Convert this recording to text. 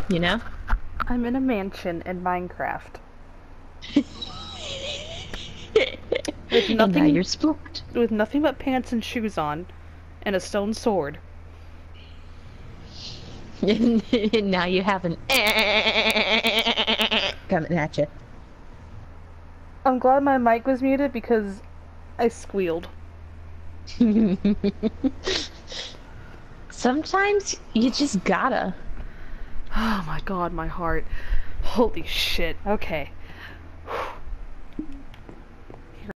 you know? I'm in a mansion in Minecraft. With And now nothing you're spooked. with nothing but pants and shoes on and a stone sword. And now you have an coming at you. I'm glad my mic was muted because I squealed. Sometimes you just gotta. Oh my god, my heart. Holy shit. Okay.